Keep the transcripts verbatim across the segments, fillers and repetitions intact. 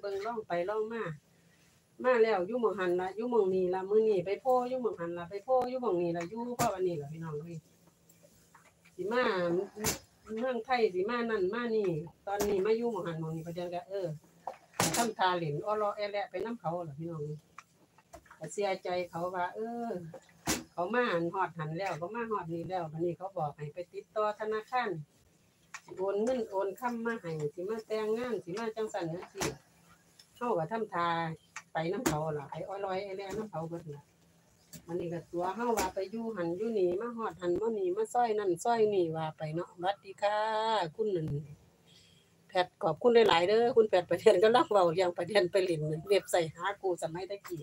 บิ่งล่องไปล่องมามาแล้วอยู่หม้องหันล่ะอยู่หม้องนี้ล่ะมื้อนี้ไปโพอยู่หม้องหันล่ะไปโพอยู่หม้องนี้ล่ะอยู่เพราะอันนี้ล่ะพี่น้องเอ้ยสิมาเมืองไทยสิมานั่นมานี่ตอนนี้มาอยู่หม้องหันหม้องนี้ประเดี๋ยวก็เออทำทาเล่นอ้อเลาะแอแลไปนำเขาล่ะพี่น้องก็เสียใจเขาว่าเออเขามาหันฮอดหันแล้วเขามาฮอดนี่แล้วบัดนี้เขาบอกให้ไปติดต่อธนาคารสิโอนเงินโอนคำมาให้สิมาแต่งงานสิมาจังซั่นจังซี่เฮาก็ทำทาไปนำเขาล่ะไอ้อ้อลอยไอ้แลนำเขาเบิดล่ะอันนี้ก็ตัวเฮาว่าไปอยู่หันอยู่นี่มาฮอดหันมานี่มาซอยนั่นซอยนี่ว่าไปเนาะสวัสดีค่ะคุณนั่นแพทขอบคุณหลายๆเด้อคุณแพทประเด็นกำลังเว้าเรื่องประเด็นไปเล่นเว็บไซต์หากูสมัยตะกี้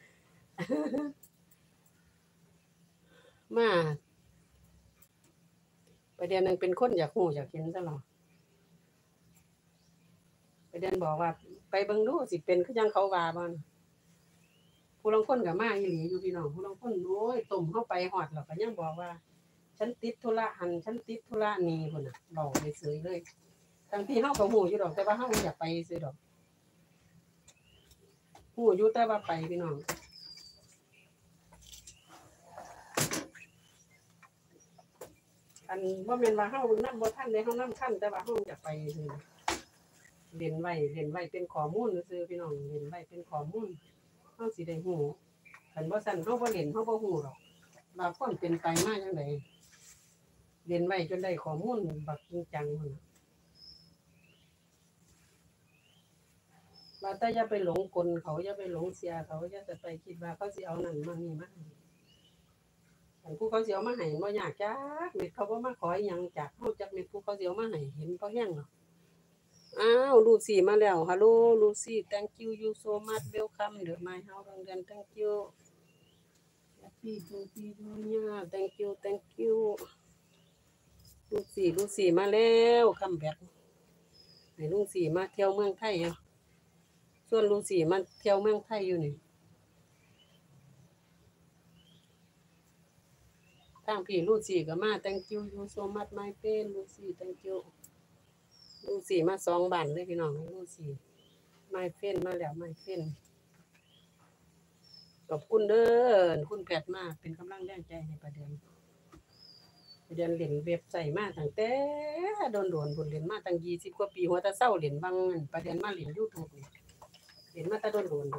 มาประเด็นนึงเป็นคนอยากฮู้อยากเห็นซะหรอประเด็นบอกว่าไปเบิ่งดูสิเป็นคือจังเขาว่าบ่ผู้ลางคนก็มาอีหลีอยู่พี่น้องผู้ลางคนโอ้ยต้มเฮาไปฮอดแล้วก็ยังบอกว่าฉันติดธุระหันฉันติดธุระนี่พุ่นน่ะเว้าไปเฉยเลยทั้งที่เฮาก็ฮู้อยู่ดอกแต่ว่าเฮาบ่อยากไปซื่อดอกฮู้อยู่แต่ว่าไปพี่น้องอันบ่แม่นว่าเฮานำบ่ทันเด้เฮานำทันแต่ว่าเฮาอยากไปซื่อเล่นไว้เล่นไว้เป็นข้อมูลซื่อพี่น้องเล่นไว้เป็นข้อมูลเฮาสิได้ฮู้คันบ่ซั่นเฮาบ่เล่นเฮาบ่ฮู้ดอกว่าความเป็นไปมาจังได๋เล่นไว้จนได้ข้อมูลบักจริงจังพุ่นน่ะว่าแต่อย่าไปหลงกลเขาอย่าไปหลงเสียเขาอย่าจะไปคิดว่าเขาสิเอานั่นมานี่มาให้ผู้เขาสิเอามาให้บ่ยากจักเม็ดเขาบ่มาขออีหยังจากเฮาจักเม็ดผู้เขาสิเอามาให้เห็นบ่แฮงหรอกอ้าวลูซี่มาแล้วฮัลโหลลูซี่ thank you you so much welcome to my house โรงเรียน thank you happy birthday dunia thank you thank you ลูซี่ลูซี่มาแล้วคัมแบ็กให้ลูซี่มาเที่ยวเมืองไทยอ่ะส่วนลูซี่มาเที่ยวเมืองไทยอยู่นี่ทางพี่ลูซี่ก็มา thank you you so much my friend ลูซี่ thank you ลูซี่มาสองบ้านเลยพี่น้องลูซี่ my friend มาแล้ว my friend ขอบคุณเด้อคุณแพทมาเป็นกำลังแรงใจให้ประเด็นประเด็นเล่นเว็บไซต์มาตั้งแต่โดนๆพุ่นเล่นมาตั้งยี่สิบกว่าปีหัวแต่เซาเล่นบางประเด็นมาเล่น YouTube นี่เล่นมาแต่โดนๆ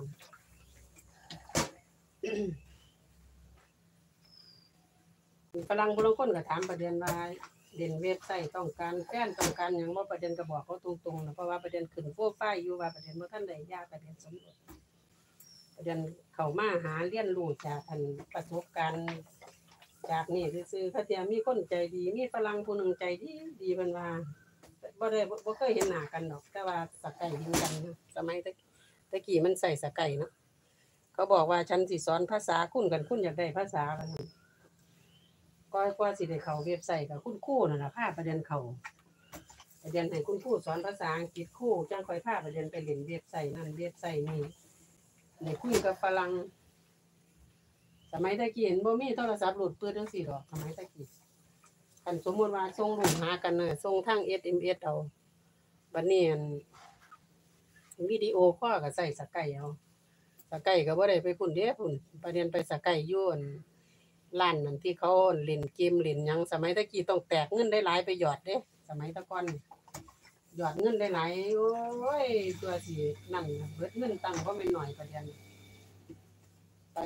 พุ่นฝรั่งบางคนก็ถามประเด็นว่าเล่นเว็บไซต์ต้องการแฟนต้องการหยังบ่ประเด็นก็บอกเขาตรงๆนะเพราะว่าประเด็นขึ้นโปรไฟล์อยู่ว่าประเด็นบ่ทันได้หย่าประเด็นสมรสประเด็นเข้ามาหาเรียนรู้จากอันประสบการณ์จากนี่ซื่อๆเขาเทียมีคนใจดีมีฝรั่งผู้หนึ่งใจดีดีเพิ่นว่าบ่ได้บ่เคยเห็นหน้ากันดอกแต่ว่าสกายเห็นกันนะสมัยตะตะกี้มันใส่สกายเนาะเขาบอกว่าฉันสิสอนภาษาคุณกันคุณอยากได้ภาษากันก็กว่าสิได้เข้าเว็บไซต์ก็คุณครูนั่นล่ะพาประเด็นเข้าประเด็นให้คุณครูสอนภาษาอังกฤษครูจังค่อยพาประเด็นไปเล่นเว็บไซต์นั่นเว็บไซต์นี่ได้คุยกับฝรั่งสมัยตะกี้เห็นบ่มีโทรศัพท์โหลดปืนจังซี่ดอกสมัยตะกี้คันสมมุติว่าส่งรูปหากันน่ะส่งทาง เอส เอ็ม เอส เอาบัดนี้อันวิดีโอคอลก็ใช้สกายเอาสกายก็บ่ได้ไปพุ่นเด้พุ่นประเด็นไปสกายอยู่อั่นร้านนั่นที่เขาเล่นเกมเล่นหยังสมัยตะกี้ต้องแตกเงินได้หลายไปหยอดเด้สมัยตะก่อนหยอดเงินได้หลายโอ้ยตัวสินั่นเบิดเงินตังบ่แม่นน้อยประเด็นไป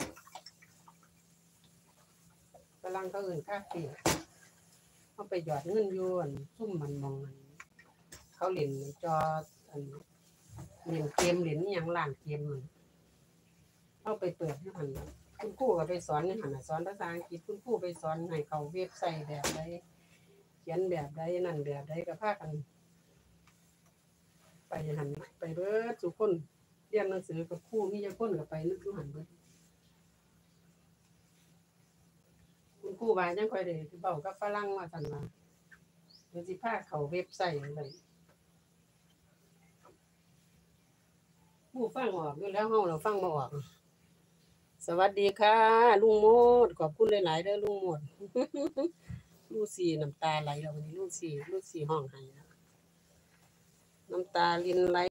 ฝรั่งเขาเอิ้นคาเฟ่เฮาไปหยอดเงินอยู่อั่นซุ่มมันมองอั่นเขาเล่นจออั่นเล่นเกมเล่นอิหยังร้านเกมนั่นเฮาไปเปิดอยู่หั่นคุณครูก็ไปสอนอยู่หั่นน่ะสอนภาษาอังกฤษคุณครูไปสอนให้เข้าเว็บไซต์แบบใดเขียนแบบใดนั่นแบบใดก็พากันไปหั่นไปเบิดทุกคนเรียนหนังสือกับครูมีจักคนก็ไปนึกอยู่หั่นเบิดคุณครูว่าจังค่อยได้เว้ากับฝรั่งว่าซั่นว่าเดี๋ยวสิพาเข้าเว็บไซต์ไว้ผู้ฟังออกอยู่แล้วเฮาน่ะฟังบ่ออกสวัสดีค่ะลุงโมดขอบคุณหลายๆเด้อลุงโมดลูซี่น้ำตาไหลแล้ววันนี้ลูซี่ลูซี่ร้องไห้แล้วน้ำตารินไหล